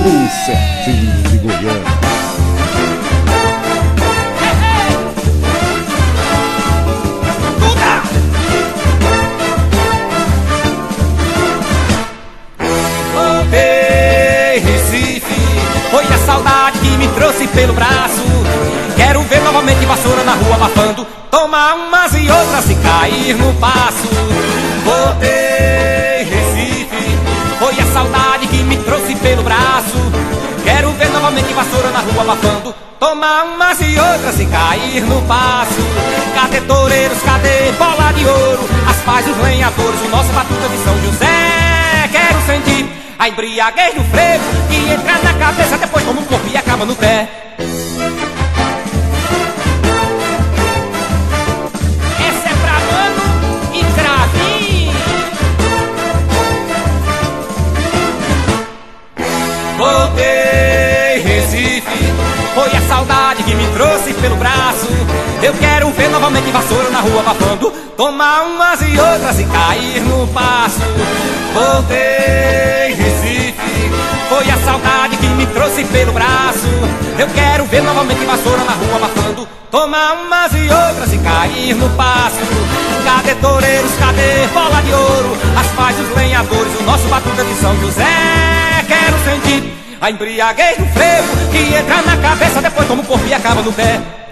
com Serginho de Goiânia. Voltei, Recife, foi a saudade que me trouxe pelo braço. Quero ver novamente vassoura na rua abafando, tomar umas e outras e cair no passo. Voltei, Recife, foi a saudade que me trouxe pelo braço. Quero ver novamente vassoura na rua abafando, tomar umas e outras e cair no passo. Cadê toureiros, cadê bola de ouro, as paz dos lenhadores, o nosso batuta de São José. Quero sentir a embriaguez do frevo, que entra na cabeça, depois toma um corpo e acaba no pé. Essa é pra Mano e Cravinho. Voltei, Recife, foi a saudade que me trouxe pelo braço. Eu quero ver novamente vassoura na rua abafando, tomar umas e outras e cair no passo. Voltei, Recife, foi a saudade que me trouxe pelo braço. Eu quero ver novamente vassoura na rua abafando, tomar umas e outras e cair no passo. Cadê toureiros, cadê bola de ouro, as paz dos lenhadores, o nosso batuta de São José. Quero sentir a embriaguez do frevo, que entra na cabeça, depois toma um corpo e acaba no pé.